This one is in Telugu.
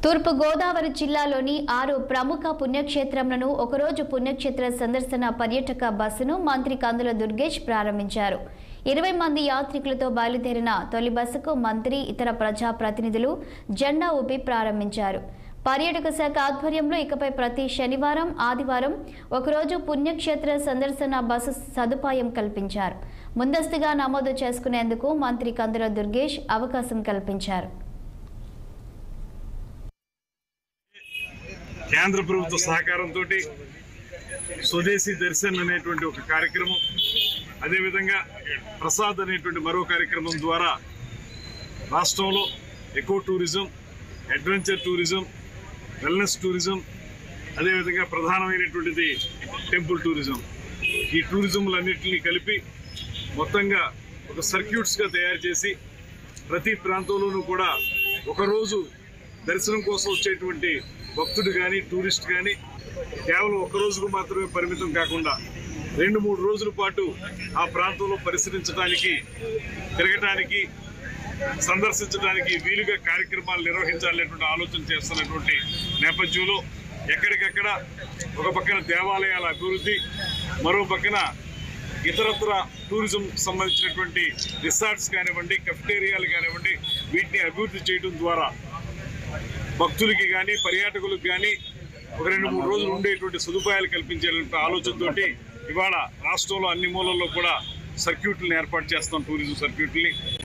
తూర్పు గోదావరి జిల్లాలోని 6 ప్రముఖ పుణ్యక్షేత్రాలను ఒకరోజు పుణ్యక్షేత్ర సందర్శన పర్యాటక బస్సును మంత్రి కందుల దుర్గేష్ ప్రారంభించారు. 20 మంది యాత్రికులతో బయలుదేరిన తొలి బస్సుకు మంత్రి ఇతర ప్రజా ప్రతినిధులు జెండా ఊపి ప్రారంభించారు. పర్యాటక శాఖ ఆధ్వర్యంలో ఇకపై ప్రతి శనివారం, ఆదివారం ఒకరోజు పుణ్యక్షేత్ర సందర్శన బస్సు సదుపాయం కల్పించారు. ముందస్తుగా నమోదు చేసుకునేందుకు మంత్రి కందుల దుర్గేష్ అవకాశం కల్పించారు. కేంద్ర ప్రభుత్వ సహకారంతో స్వదేశీ దర్శన్ అనేటువంటి ఒక కార్యక్రమం, అదేవిధంగా ప్రసాద్ అనేటువంటి మరో కార్యక్రమం ద్వారా రాష్ట్రంలో eco tourism, adventure tourism, wellness tourism, అదేవిధంగా ప్రధానమైనటువంటిది టెంపుల్ టూరిజం, ఈ టూరిజంలన్నింటినీ కలిపి మొత్తంగా ఒక సర్క్యూట్స్గా తయారు చేసి ప్రతి ప్రాంతంలోనూ కూడా ఒకరోజు దర్శనం కోసం వచ్చేటువంటి భక్తుడు కానీ టూరిస్ట్ కానీ కేవలం ఒక రోజుకు మాత్రమే పరిమితం కాకుండా 2-3 రోజుల పాటు ఆ ప్రాంతంలో పరిశీలించడానికి, తిరగటానికి, సందర్శించడానికి వీలుగా కార్యక్రమాలు నిర్వహించాలనేటువంటి ఆలోచన చేస్తున్నటువంటి నేపథ్యంలో ఎక్కడికక్కడ ఒక పక్కన దేవాలయాల అభివృద్ధి, మరో పక్కన ఇతరత్ర టూరిజం సంబంధించినటువంటి రిసార్ట్స్ కానివ్వండి, కెఫ్టేరియాలు కానివ్వండి, వీటిని అభివృద్ధి చేయడం ద్వారా భక్తులకి కానీ పర్యాటకులకు కానీ ఒక 2-3 రోజులు ఉండేటువంటి సదుపాయాలు కల్పించేటువంటి ఆలోచనతోటి ఇవాళ రాష్ట్రంలో అన్ని మూలల్లో కూడా సర్క్యూట్లను ఏర్పాటు చేస్తాం, టూరిజం సర్క్యూట్ని.